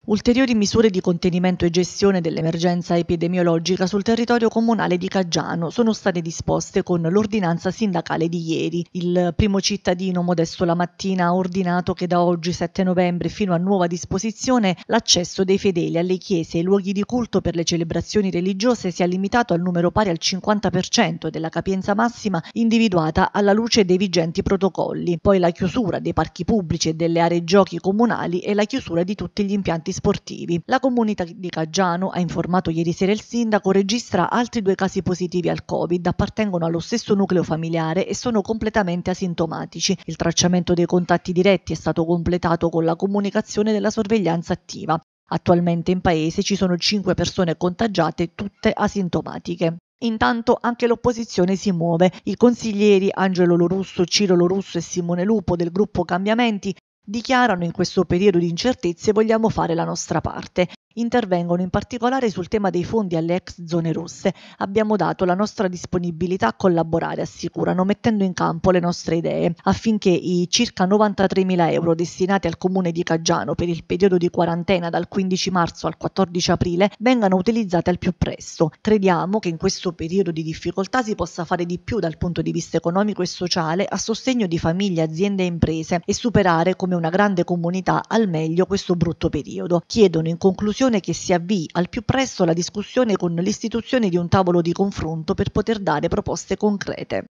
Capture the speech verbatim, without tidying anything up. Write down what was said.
Ulteriori misure di contenimento e gestione dell'emergenza epidemiologica sul territorio comunale di Caggiano sono state disposte con l'ordinanza sindacale di ieri. Il primo cittadino Modesto Lamattina ha ordinato che da oggi sette novembre fino a nuova disposizione l'accesso dei fedeli alle chiese e ai luoghi di culto per le celebrazioni religiose sia limitato al numero pari al cinquanta per cento della capienza massima individuata alla luce dei vigenti protocolli. Poi la chiusura dei parchi pubblici e delle aree giochi comunali e la chiusura di tutti gli impianti sportivi. La comunità di Caggiano, ha informato ieri sera il sindaco, registra altri due casi positivi al Covid, appartengono allo stesso nucleo familiare e sono completamente asintomatici. Il tracciamento dei contatti diretti è stato completato con la comunicazione della sorveglianza attiva. Attualmente in paese ci sono cinque persone contagiate, tutte asintomatiche. Intanto anche l'opposizione si muove. I consiglieri Angelo Lorusso, Ciro Lorusso e Simone Lupo del gruppo Cambiamenti dichiarano: in questo periodo di incertezze vogliamo fare la nostra parte. Intervengono in particolare sul tema dei fondi alle ex zone rosse. Abbiamo dato la nostra disponibilità a collaborare, assicurano, mettendo in campo le nostre idee affinché i circa novantatremila euro destinati al comune di Caggiano per il periodo di quarantena dal quindici marzo al quattordici aprile vengano utilizzati al più presto. Crediamo che in questo periodo di difficoltà si possa fare di più dal punto di vista economico e sociale a sostegno di famiglie, aziende e imprese e superare come una grande comunità al meglio questo brutto periodo. Chiedono in conclusione che si avvii al più presto la discussione con l'istituzione di un tavolo di confronto per poter dare proposte concrete.